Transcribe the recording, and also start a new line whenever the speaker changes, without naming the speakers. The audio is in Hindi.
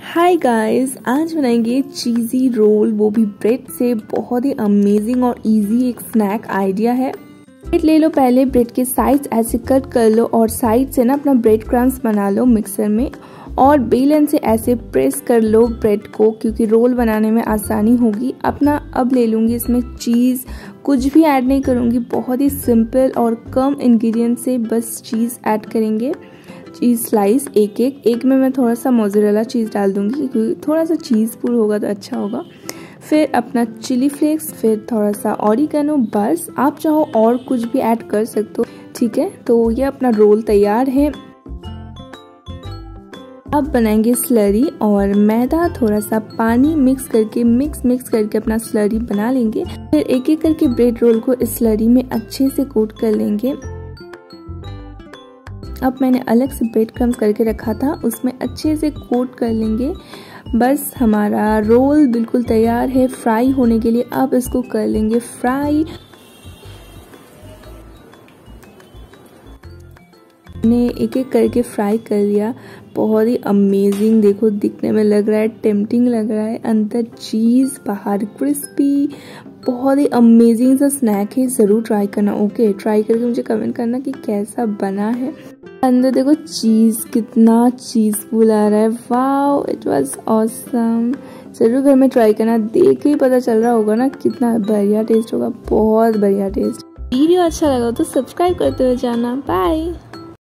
हाय गाइस, आज बनाएंगे चीज़ी रोल, वो भी ब्रेड से। बहुत ही अमेजिंग और इजी एक स्नैक आइडिया है। ब्रेड ले लो, पहले ब्रेड के साइड्स ऐसे कट कर लो और साइड से ना अपना ब्रेड क्रम्स बना लो मिक्सर में और बेलन से ऐसे प्रेस कर लो ब्रेड को, क्योंकि रोल बनाने में आसानी होगी। अब ले लूँगी इसमें चीज़, कुछ भी ऐड नहीं करूँगी, बहुत ही सिंपल और कम इंग्रेडिएंट से बस चीज़ ऐड करेंगे। चीज़ स्लाइस एक में मैं थोड़ा सा मोज़रेला चीज़ डाल दूँगी, क्योंकि थोड़ा सा चीज़ फुल होगा तो अच्छा होगा। फिर अपना चिली फ्लेक्स, फिर थोड़ा सा ऑरिगेनो, बस। आप चाहो और कुछ भी ऐड कर सकते हो, ठीक है। तो ये अपना रोल तैयार है। अब बनाएंगे स्लरी, और मैदा थोड़ा सा पानी मिक्स करके अपना स्लरी बना लेंगे। फिर एक एक करके ब्रेड रोल को इस स्लरी में अच्छे से कोट कर लेंगे। अब मैंने अलग से ब्रेड क्रम्स करके रखा था, उसमें अच्छे से कोट कर लेंगे। बस हमारा रोल बिल्कुल तैयार है फ्राई होने के लिए। अब इसको कर लेंगे फ्राई। मैंने एक एक करके फ्राई कर लिया। बहुत ही अमेजिंग, देखो दिखने में लग रहा है, टेम्पटिंग लग रहा है, अंदर चीज़ बाहर क्रिस्पी। बहुत ही अमेजिंग सा स्नैक है, ज़रूर ट्राई करना। ओके, ट्राई करके मुझे कमेंट करना कि कैसा बना है। अंदर देखो चीज़, कितना चीज़फुल आ रहा है। Wow, it was awesome. ज़रूर घर में ट्राई करना, देख के ही पता चल रहा होगा ना कितना बढ़िया टेस्ट होगा, बहुत बढ़िया टेस्ट। वीडियो अच्छा लगा तो सब्सक्राइब करते हुए जाना। बाय।